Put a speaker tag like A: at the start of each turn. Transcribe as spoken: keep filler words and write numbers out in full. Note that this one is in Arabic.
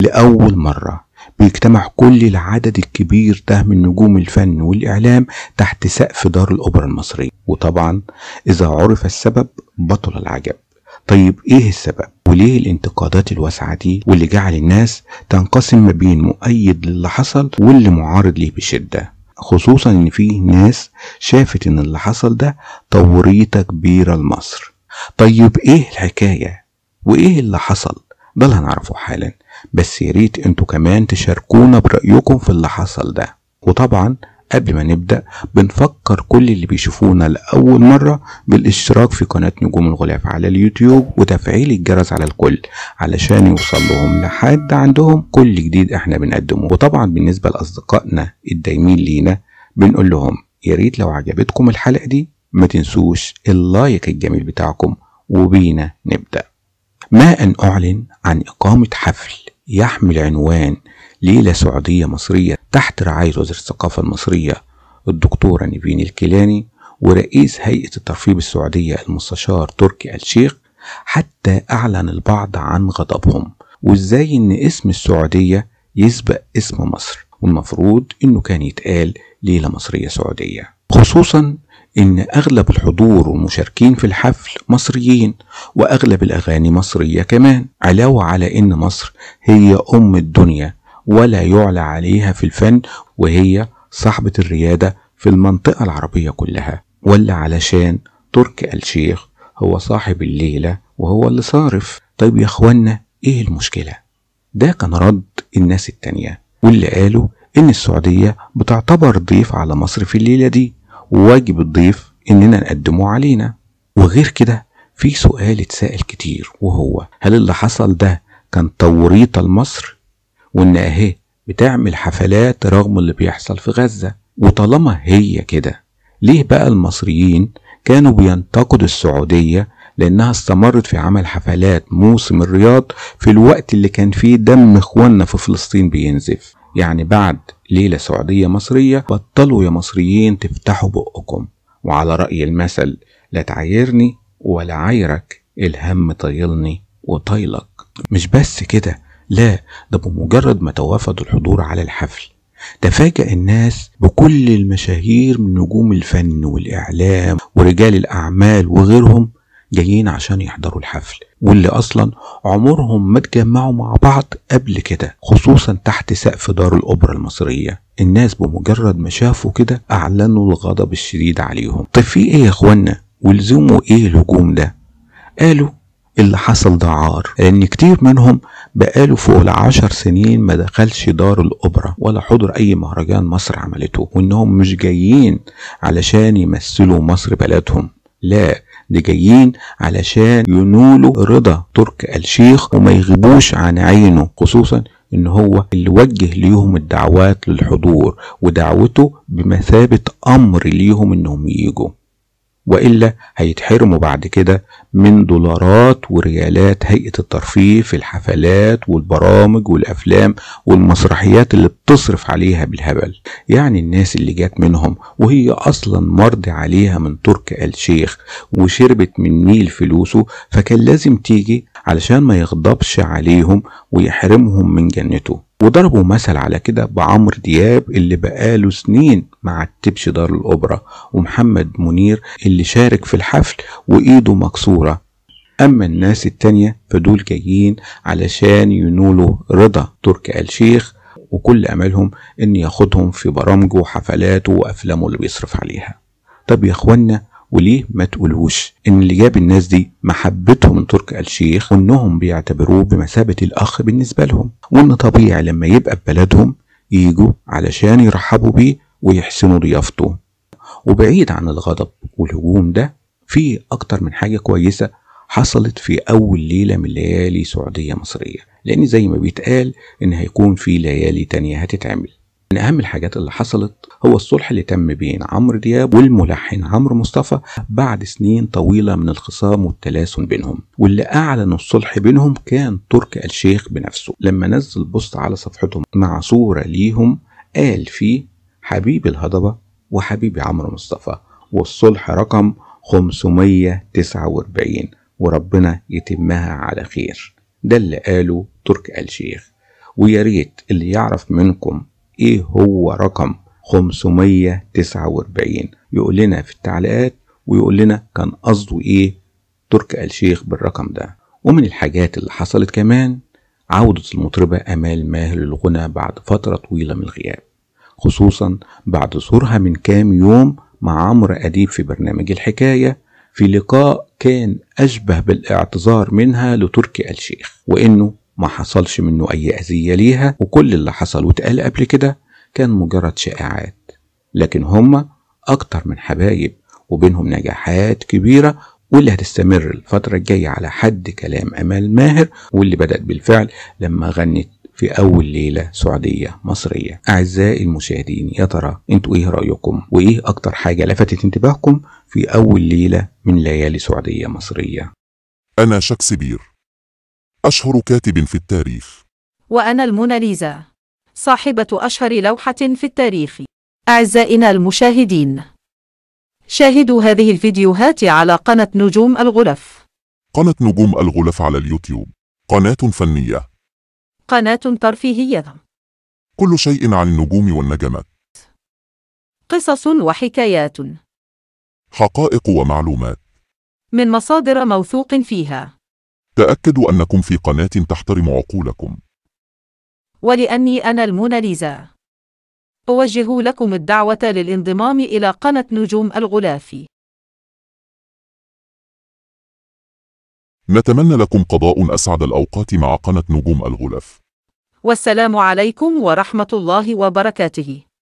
A: لأول مرة بيجتمع كل العدد الكبير ده من نجوم الفن والإعلام تحت سقف دار الأوبرا المصرية. وطبعا إذا عرف السبب بطل العجب. طيب إيه السبب؟ وليه الانتقادات الواسعة دي واللي جعل الناس تنقسم ما بين مؤيد للي حصل واللي معارض ليه بشدة؟ خصوصا إن فيه ناس شافت إن اللي حصل ده توريطة كبيرة لمصر. طيب إيه الحكاية؟ وإيه اللي حصل؟ ده اللي هنعرفه حالا، بس ياريت انتوا كمان تشاركونا برأيكم في اللي حصل ده. وطبعا قبل ما نبدأ بنفكر كل اللي بيشوفونا لأول مرة بالاشتراك في قناة نجوم الغلاف على اليوتيوب وتفعيل الجرس على الكل علشان يوصل لهم لحد عندهم كل جديد احنا بنقدمه. وطبعا بالنسبة لأصدقائنا الدايمين لينا بنقول لهم ياريت لو عجبتكم الحلقة دي ما تنسوش اللايك الجميل بتاعكم، وبينا نبدأ. ما أن أعلن عن إقامة حفل يحمل عنوان ليلة سعودية مصرية تحت رعاية وزير الثقافة المصرية الدكتورة نيفين الكيلاني ورئيس هيئة الترفيه السعودية المستشار تركي آل الشيخ، حتى أعلن البعض عن غضبهم وإزاي إن اسم السعودية يسبق اسم مصر، والمفروض إنه كان يتقال ليلة مصرية سعودية، خصوصا إن أغلب الحضور والمشاركين في الحفل مصريين وأغلب الأغاني مصرية كمان، علاوة على إن مصر هي أم الدنيا ولا يعلى عليها في الفن، وهي صاحبة الريادة في المنطقة العربية كلها، ولا علشان تركي آل الشيخ هو صاحب الليلة وهو اللي صارف. طيب يا أخوانا إيه المشكلة؟ ده كان رد الناس التانية، واللي قالوا إن السعودية بتعتبر ضيف على مصر في الليلة دي وواجب الضيف إننا نقدمه علينا. وغير كده في سؤال اتسائل كتير، وهو هل اللي حصل ده كان توريطة لمصر؟ وإن أهي بتعمل حفلات رغم اللي بيحصل في غزة، وطالما هي كده ليه بقى المصريين كانوا بينتقدوا السعودية لأنها استمرت في عمل حفلات موسم الرياض في الوقت اللي كان فيه دم إخواننا في فلسطين بينزف؟ يعني بعد ليلة سعودية مصرية بطلوا يا مصريين تفتحوا بقكم، وعلى رأي المثل لا تعايرني ولا عايرك، الهم طيلني وطيلك. مش بس كده، لا ده بمجرد ما توافدوا الحضور على الحفل تفاجأ الناس بكل المشاهير من نجوم الفن والإعلام ورجال الأعمال وغيرهم جايين عشان يحضروا الحفل، واللي أصلا عمرهم ما اتجمعوا مع بعض قبل كده، خصوصا تحت سقف دار الأوبرا المصرية. الناس بمجرد ما شافوا كده أعلنوا الغضب الشديد عليهم. طيب في إيه يا إخوانا؟ ولزموا إيه الهجوم ده؟ قالوا اللي حصل ده عار، لأن كتير منهم بقاله فوق العشر سنين ما دخلش دار الأوبرا ولا حضر أي مهرجان مصر عملته، وإنهم مش جايين علشان يمثلوا مصر بلدهم، لا دي جايين علشان ينولوا رضا تركي آل الشيخ وما يغيبوش عن عينه، خصوصا ان هو اللي وجه ليهم الدعوات للحضور، ودعوته بمثابة امر ليهم انهم ييجوا، وإلا هيتحرموا بعد كده من دولارات وريالات هيئة الترفيه في الحفلات والبرامج والأفلام والمسرحيات اللي بتصرف عليها بالهبل. يعني الناس اللي جات منهم وهي أصلا مرضي عليها من تركي آل الشيخ وشربت من نيل فلوسه، فكان لازم تيجي علشان ما يغضبش عليهم ويحرمهم من جنته. وضربوا مثل على كده بعمرو دياب اللي بقاله سنين مع التبش دار الأوبرا، ومحمد منير اللي شارك في الحفل وإيده مكسورة. أما الناس التانية فدول جايين علشان ينولوا رضا تركي آل الشيخ، وكل أملهم إن ياخدهم في برامجه وحفلاته وأفلامه اللي بيصرف عليها. طب يا إخوانا وليه ما تقولوش ان اللي جاب الناس دي محبتهم من تركي آل الشيخ، وانهم بيعتبروه بمثابة الاخ بالنسبة لهم، وان طبيعي لما يبقى ببلدهم ييجوا علشان يرحبوا بيه ويحسنوا ضيافته. وبعيد عن الغضب والهجوم ده، في اكتر من حاجة كويسة حصلت في اول ليلة من ليالي سعودية مصرية، لان زي ما بيتقال ان هيكون في ليالي تانية هتتعمل. من أهم الحاجات اللي حصلت هو الصلح اللي تم بين عمرو دياب والملحن عمرو مصطفى بعد سنين طويلة من الخصام والتلاسن بينهم، واللي أعلن الصلح بينهم كان تركي آل الشيخ بنفسه لما نزل بوست على صفحته مع صورة ليهم قال فيه حبيبي الهضبة وحبيبي عمرو مصطفى، والصلح رقم خمسمية وتسعة وأربعين وربنا يتمها على خير. ده اللي قاله تركي آل الشيخ. ويا ريت اللي يعرف منكم ايه هو رقم خمسمية وتسعة وأربعين يقول لنا في التعليقات، ويقول لنا كان قصده ايه تركي آل الشيخ بالرقم ده. ومن الحاجات اللي حصلت كمان عودة المطربة آمال ماهر للغنى بعد فترة طويلة من الغياب، خصوصا بعد ظهورها من كام يوم مع عمرو أديب في برنامج الحكاية في لقاء كان أشبه بالاعتذار منها لتركي آل الشيخ، وإنه ما حصلش منه أي أذية ليها، وكل اللي حصل واتقال قبل كده كان مجرد شائعات، لكن هما أكتر من حبايب وبينهم نجاحات كبيرة واللي هتستمر الفترة الجاية على حد كلام آمال ماهر، واللي بدأت بالفعل لما غنت في أول ليلة سعودية مصرية. أعزائي المشاهدين، يا ترى انتوا ايه رأيكم، وايه أكتر حاجة لفتت انتباهكم في أول ليلة من ليالي سعودية مصرية؟
B: أنا شكسبير، أشهر كاتب في التاريخ.
C: وأنا الموناليزا، صاحبة أشهر لوحة في التاريخ. أعزائنا المشاهدين، شاهدوا هذه الفيديوهات على قناة نجوم الغلف.
B: قناة نجوم الغلف على اليوتيوب قناة فنية،
C: قناة ترفيهية،
B: كل شيء عن النجوم والنجمات،
C: قصص وحكايات،
B: حقائق ومعلومات
C: من مصادر موثوق فيها.
B: تأكدوا أنكم في قناة تحترم عقولكم.
C: ولأني أنا الموناليزا، أوجه لكم الدعوة للانضمام إلى قناة نجوم الغلاف.
B: نتمنى لكم قضاء أسعد الأوقات مع قناة نجوم الغلف.
C: والسلام عليكم ورحمة الله وبركاته.